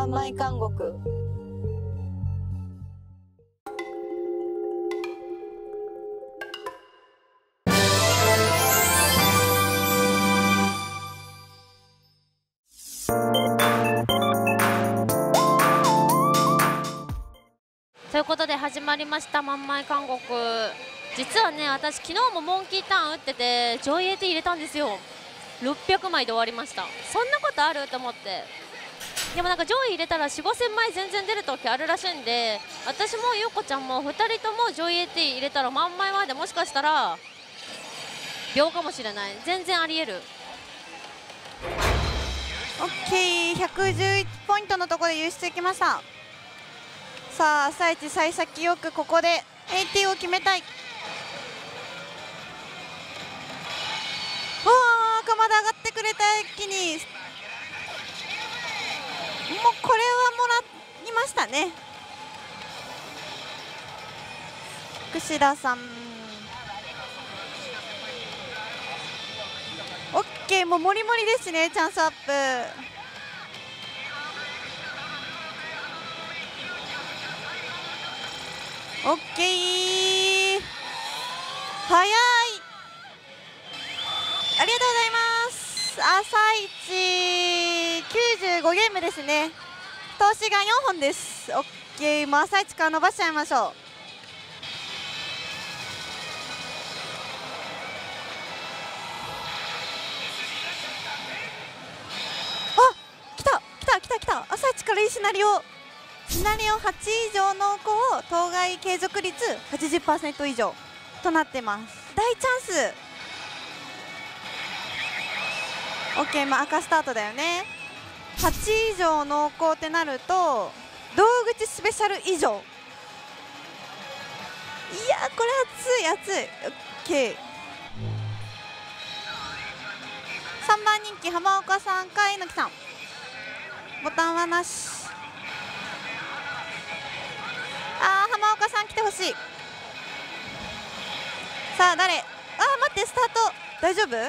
万枚監獄。 ということで始まりました万枚監獄。実はね、私昨日もモンキーターン打ってて上位 AT 入れたんですよ。600枚で終わりました。そんなことあると思って。でもなんか上位入れたら4、5000枚全然出るときあるらしいんで、私もゆうこちゃんも2人とも上位 AT 入れたら万枚までもしかしたら秒かもしれない。全然ありえる。 オッケー、111ポイントのところで輸出いきました。さあ朝一幸先よくここで AT を決めたい。鎌田上がってくれた一気に、もうこれはもらいましたね。櫛田さん、オッケー、もうモリモリですね。チャンスアップ。オッケー、早い。ありがとうございます。朝一95ゲームですね。投資が4本です。オッケー、もう朝一から伸ばしちゃいましょう。あ、来た来た来た来た。朝一からいいシナリオ。シナリオ8以上の子を当該継続率 80% 以上となってます。大チャンス。オッケー、まあ赤スタートだよね。8以上濃厚ってなると道口スペシャル以上。いやこれ熱い熱い。オッケー。3番人気浜岡さんか猪木さん。ボタンはなし。浜岡さん来てほしい。さあ誰。待ってスタート大丈夫。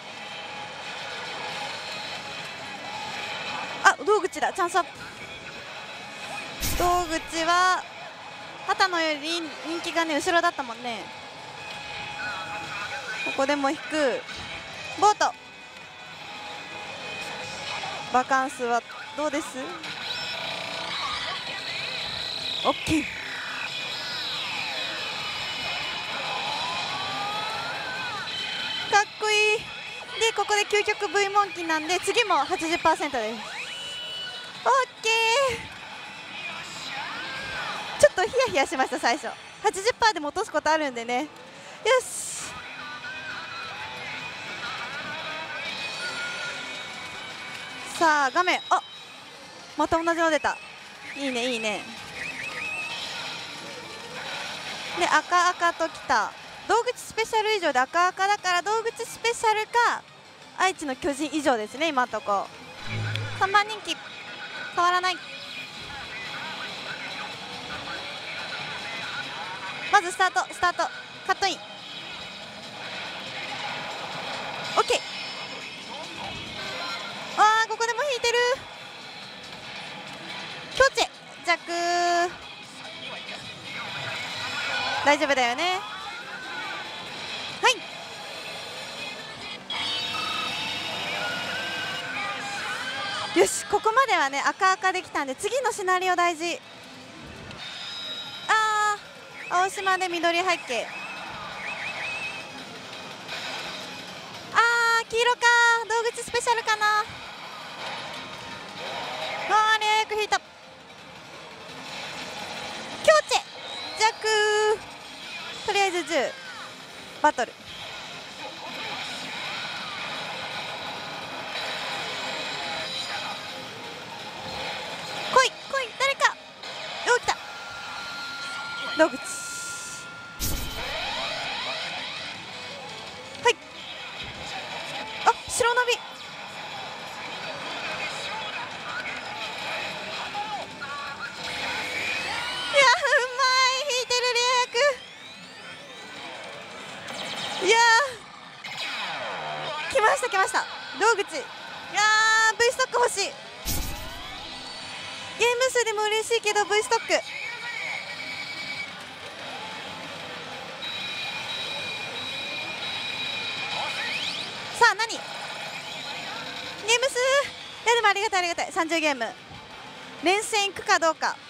道口だ。チャンスアップ。道口は畑野より人気がね後ろだったもんね。ここでも引く。ボートバカンスはどうです。オッケー。かっこいい。でここで究極 V モンキーなんで次も 80% です。オッケー。ちょっとヒヤヒヤしました最初。80% でも落とすことあるんでね。よし。さあ画面、また同じの出た。いいねいいね。で赤赤ときた。道口スペシャル以上で赤赤だから道口スペシャルか愛知の巨人以上ですね今のとこ。3番人気変わらない。まずスタートカットイン。オッケー。ここでも引いてる。強チェ弱。大丈夫だよね。はい。よし、ここまではね赤赤できたんで次のシナリオ大事。青島で緑背景。黄色か。道口スペシャルかな。早く引いた。強チェ弱。とりあえず10バトル。来い誰か。来た道口。はい。白伸び。来ました道口。V ストック欲しい。 ゲーム数でも嬉しいけど V ストック。さあ何ゲーム数、いやでもありがたいありがたい。30ゲーム連戦いくかどうか。あ、来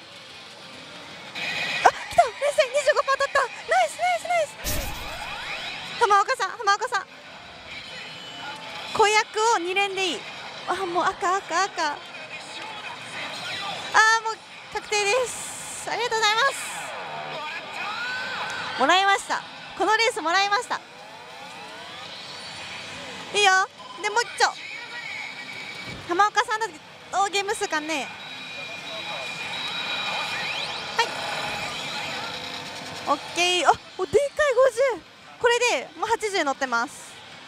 た、連戦 25% 取った。ナイスナイスナイス。浜岡さん、浜岡さん、子役を2連でいい。あ、もう赤赤赤。あー、もう確定です。ありがとうございます。もらいました。このレースもらいました。いいよ。でもう一丁浜岡さんだけゲーム数かね。はい、オッケー。あ、お、でかい50。これでもう80乗ってます。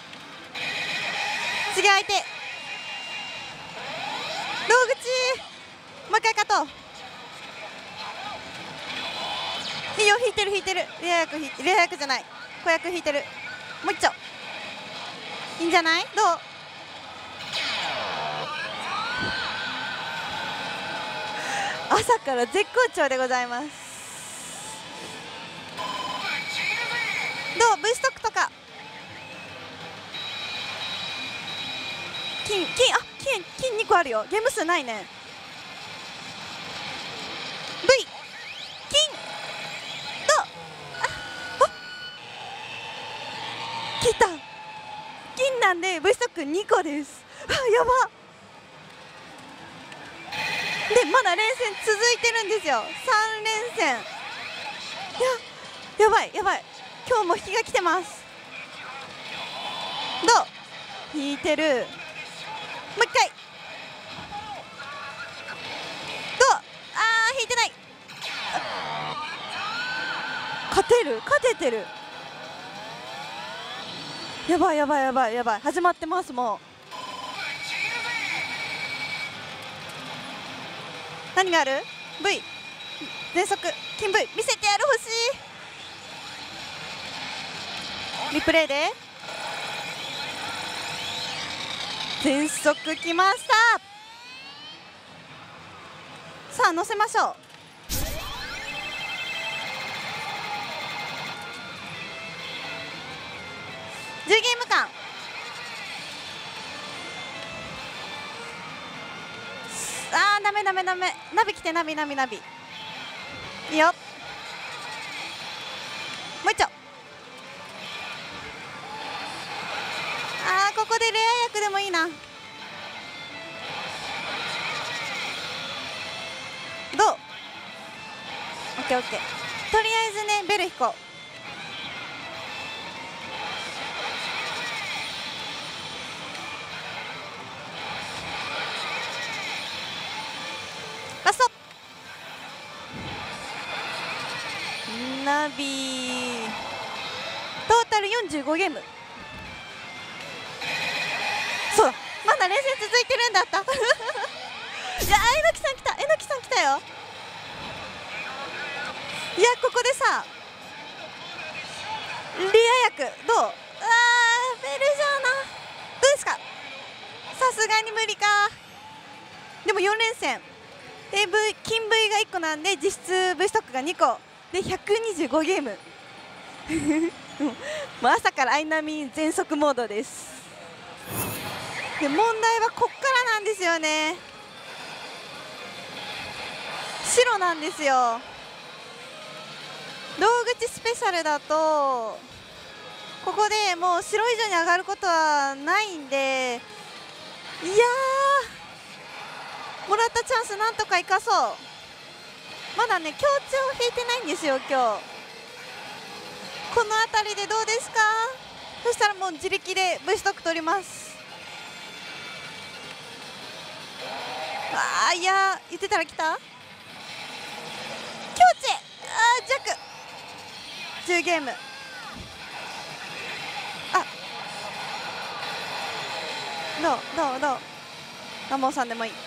次相手道口、もう一回勝とう。いいよ、引いてる引いてる。レア役引いて、レア役じゃない、子役引いてる。もう一丁いいんじゃない？どう？朝から絶好調でございます。どう？ V ストックとか金2個あるよ。ゲーム数ないね。 V 金どう？あ、来た。金なんで V ストック2個です。あ、やば。でまだ連戦続いてるんですよ。3連戦。やばいやばい。今日も引きが来てます。どう？引いてる。もう一回。どう？あー、引いてない。勝てる、勝ててる。やばいやばいやばいやばい。始まってます。もう何がある？ V 全速金 V 見せてやる。欲しい。リプレイで全速きました。さあ乗せましょう。10ゲーム間。あー、ダメダメダメ。ナビ来て、ナビナビナビ。いいよ。もう一丁。あー、ここでレア役でもいいな。どう？オッケーオッケー。とりあえずね、ベル引こう。ラストナビ。トータル45ゲーム。そうだ、まだ連戦続いてるんだった。いや、えのきさん来た、えのきさん来たよ。いや、ここでさレア役どう？あー、ベルジャーナどうですか？さすがに無理か。でも4連戦で金 V が1個なんで実質 V ストックが2個で125ゲーム。もう朝からアイナミ全速モードです。で問題はこっからなんですよね。白なんですよ。道口スペシャルだとここでもう白以上に上がることはないんで、いやー、もらったチャンスなんとか生かそう。まだね強調引いてないんですよ今日。この辺りでどうですか？そしたらもう自力で V ストック取ります。あー、いやー、言ってたら来た。強チェ、あー、弱10ゲーム。あ、どうラモンさんでもいい。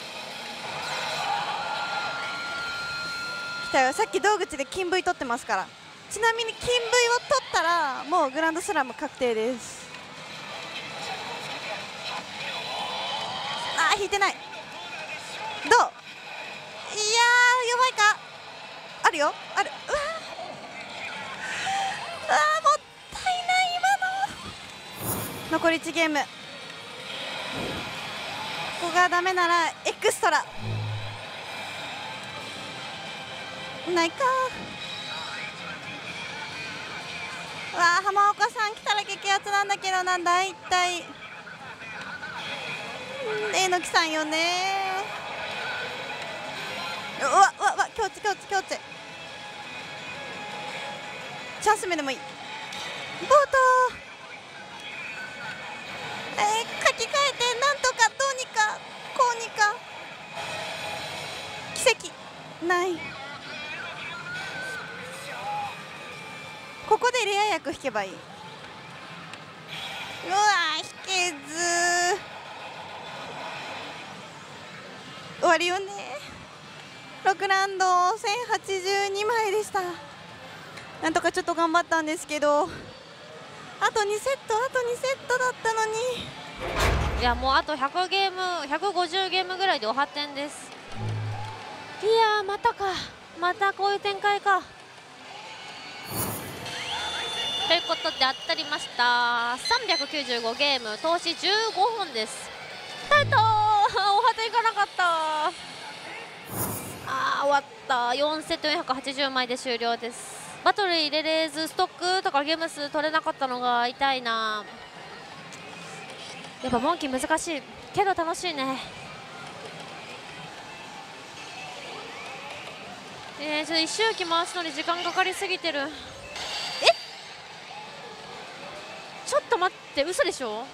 来たよ。さっき道口で金 V 取ってますから。ちなみに金 V を取ったらもうグランドスラム確定です。あー、引いてない。どう？ ばいか。あるよ、ある。うわーもったいない今の。残り1ゲーム。ここがダメならエクストラないか。わあ浜岡さん来たら激アツなんだけどな。だいたいえのきさんよね。うわうわうわ強地強地強地。チャンス目でもいい。ボート書き換えてなんとかどうにかこうにか。奇跡ない。ここでレア役引けばいい。うわー引けず終わりよね。6ラウンド1082枚でした。なんとかちょっと頑張ったんですけど、あと2セットあと2セットだったのに。 いやもうあと100ゲーム150ゲームぐらいでおはってんです。いやーまたか、またこういう展開か。ということで当たりました。395ゲーム投資15本です。タイトーおはていかなかった。終わった。4セット480枚で終了です。バトル入れれずストックとかゲーム数取れなかったのが痛いな。やっぱモンキー難しいけど楽しいね。ちょっと一周期回すのに時間かかりすぎてる。ちょっと待って、嘘でしょ。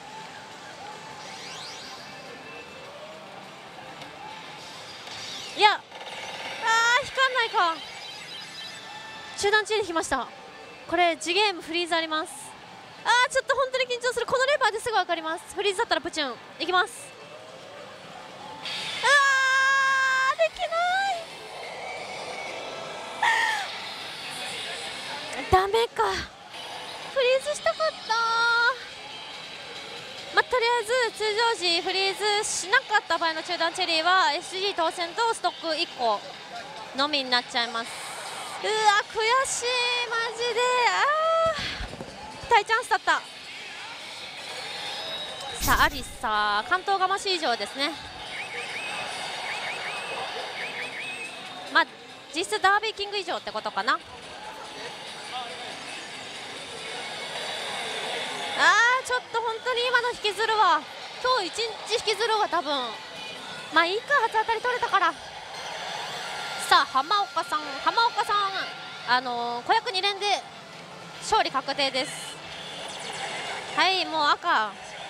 いや引かんないか。中段地に来ました。これ次ゲームフリーズあります。ちょっと本当に緊張する。このレバーですぐ分かります。フリーズだったらプチュンいきます。できないダメか。フリーズしたかった。とりあえず通常時フリーズしなかった場合の中段チェリーは SG 当選とストック1個のみになっちゃいます。うわ悔しいマジで。大チャンスだった。さあアリサ関東釜市場ですね。実質ダービーキング以上ってことかな。ちょっと本当に今の引きずるわ。今日一日引きずるわ多分。いいか初当たり取れたから。さあ浜岡さん子役2連で勝利確定です。はい、もう赤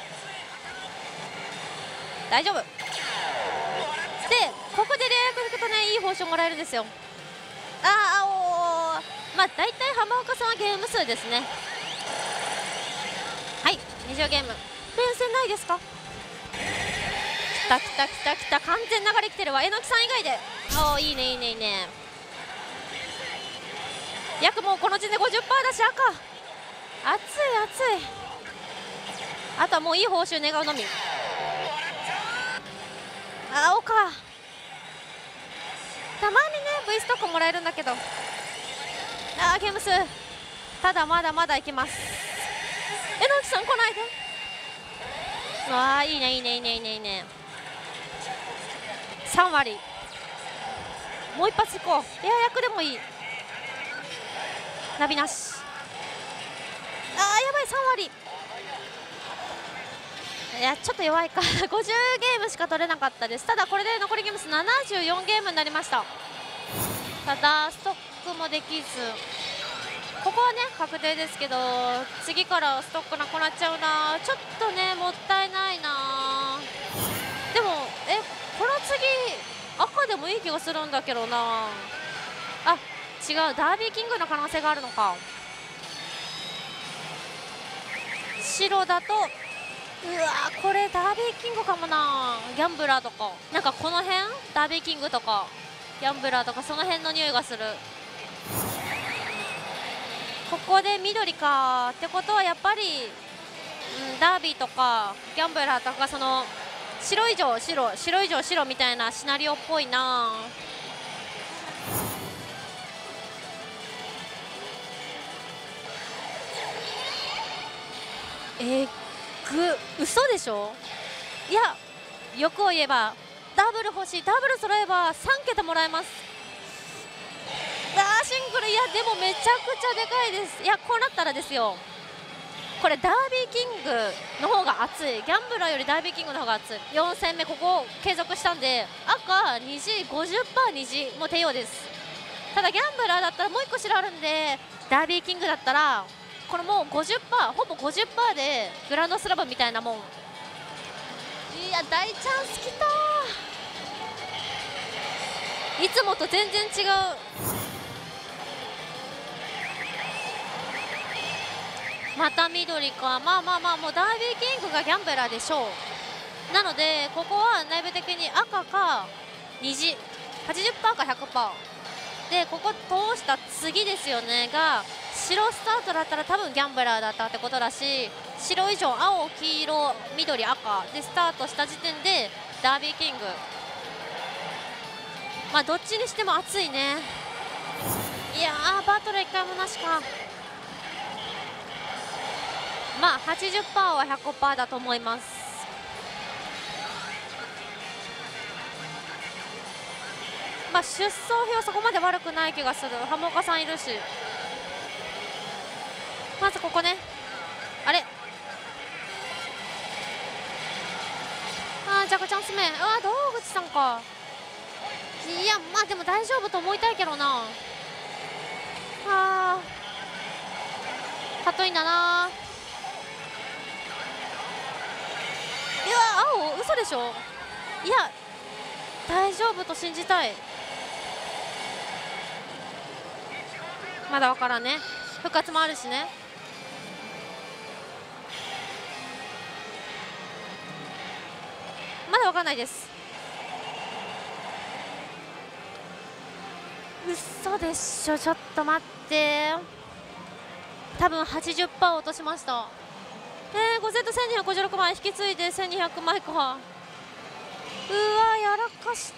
大丈夫で、ここでレア役引くとねいい報酬もらえるんですよ。大体浜岡さんはゲーム数ですね。はい、20ゲーム連戦ないですか。きたきたきたきた、完全流れきてるわ。えのきさん以外でいいねいいねいいね。約もうこの時点で 50% だし赤熱い熱い。あとはもういい報酬願うのみ。青かたまにね V ストックもらえるんだけど。ゲーム数ただまだまだいきます。えのきさん来ないで。いいねいいねいいねいいねいいね。3割もう一発いこう。エア役でもいい。ナビなし。やばい3割。いやちょっと弱いか50ゲームしか取れなかったです。ただこれで残りゲーム数74ゲームになりました。ただストックもできず、ここはね確定ですけど次からストックなくなっちゃうな。ちょっとねもったいないな。でもこの次赤でもいい気がするんだけどな。違うダービーキングの可能性があるのか。白だとこれダービーキングかもな。ギャンブラーとかなんかこの辺ダービーキングとかギャンブラーとかその辺の匂いがする。ここで緑かってことはやっぱり、ダービーとかギャンブラーとかその白以上白、白以上白みたいなシナリオっぽいな。嘘でしょ。いや、欲を言えばダブル欲しい。ダブル揃えば3桁もらえます。シングル、いやでもめちゃくちゃでかいです。いや、こうなったらですよ、これダービーキングの方が熱い。ギャンブラーよりダービーキングの方が熱い。4戦目ここ継続したんで、赤虹 50% 虹もう帝王です。ただギャンブラーだったらもう1個白あるんで、ダービーキングだったらこれもう 50%、 ほぼ 50% でグランドスラムみたいなもん。いや大チャンスきた。いつもと全然違う。また緑か。まあまあまあ、もうダービーキングがギャンブラーでしょう。なのでここは内部的に赤か虹 80% か 100% で、ここ通した次ですよねが白スタートだったら多分ギャンブラーだったってことだし、白以上青黄色緑赤でスタートした時点でダービーキング、まあどっちにしても熱いね。いやー、バトル1回もなしか。まあ 80% は 100% だと思います。まあ出走表そこまで悪くない気がする。浜岡さんいるし、まずここね。あれ、ジャカチャンス目、道口さんか。いやまあでも大丈夫と思いたいけどな。かといんだな。いや青嘘でしょ。いや大丈夫と信じたい。まだ分からんね。復活もあるしね。まだ分かんないです。嘘でしょ。ちょっと待って、多分 80% 落としました。5Z1256 枚引き継いで1200枚か。うわやらかした。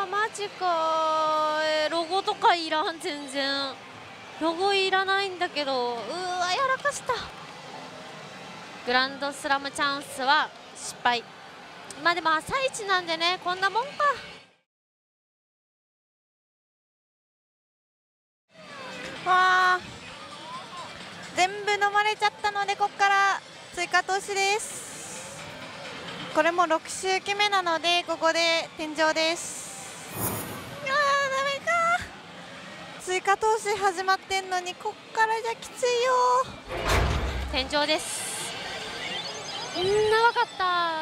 マジか。ロゴとかいらん。全然ロゴいらないんだけど。うわやらかした。グランドスラムチャンスは失敗。まあでも朝一なんでね、こんなもんか。 全部飲まれちゃったので、ここから追加投資です。これも6周期目なのでここで天井です。ダメか。追加投資始まってんのにこっからじゃきついよ。 天井です。長かった。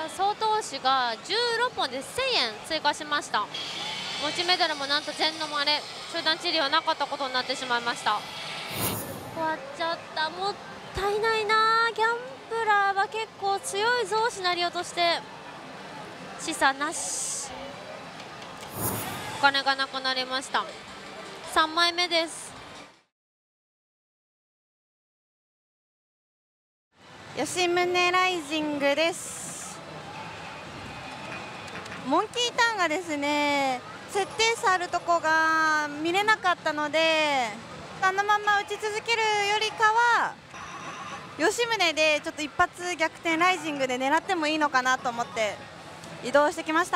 総投資が16本で1000円追加しました。持ちメダルもなんと全のもあれ集団治療なかったことになってしまいました。終わっちゃった。もったいないな。ギャンブラーは結構強いぞ。シナリオとして示唆なし。お金がなくなりました。3枚目です。 吉宗ライジングです。モンキーターンがですね、設定差あるとこが見れなかったので、あのまま打ち続けるよりかは吉宗でちょっと一発逆転ライジングで狙ってもいいのかなと思って移動してきました。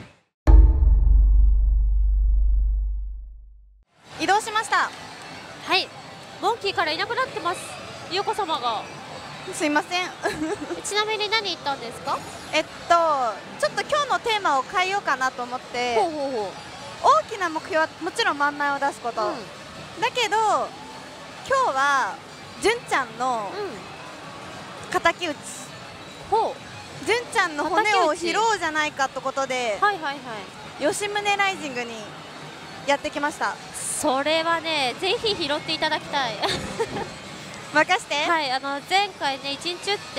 移動しました。 はい、モンキーからいなくなってます。優子様が。 すいませんちなみに何言ったんですか？ ちょっと今日のテーマを変えようかなと思って、大きな目標はもちろん満枚を出すこと、だけど今日は純ちゃんの敵討ち、純ちゃんの骨を拾おうじゃないかってことで、吉宗ライジングにやってきました。 それはね、ぜひ拾っていただきたい任して。 はい、前回ね1日打って、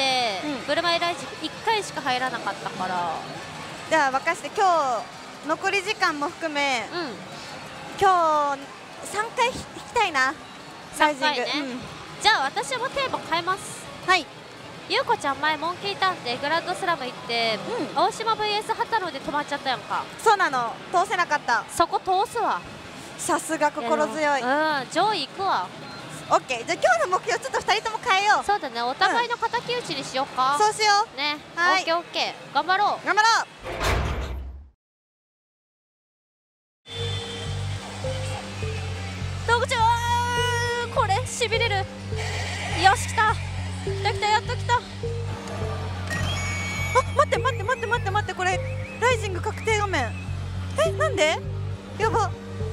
ブルマイライジング1回しか入らなかったから。 じゃあ任して。今日残り時間も含め、今日3回引きたいな、ライジング。 じゃあ私もテーマ変えます。 はい、 ゆうこちゃん前モンキーターンでグランドスラム行って、大島 VS 畑野で止まっちゃったやんか。 そうなの、通せなかった。 そこ通すわ。 さすが心強い。 上位行くわ。 オッケー、じゃあ今日の目標ちょっと2人とも変えよう。 そうだね、お互いの敵討ちにしようか。 そうしようね。 はい、 オッケーオッケー、頑張ろう。 頑張ろう。 道具ちゃん、これしびれる。よし、来た来た来た、やっと来た。 あ、待って待って待って待って待って、これライジング確定画面。え、なんで？やば。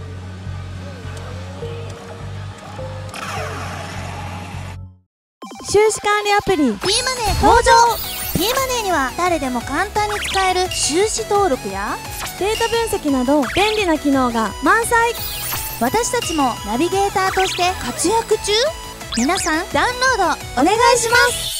収支管理アプリ P マネー登場。 P マネーには誰でも簡単に使える収支登録やデータ分析など便利な機能が満載。 私たちもナビゲーターとして活躍中。皆さんダウンロードお願いします。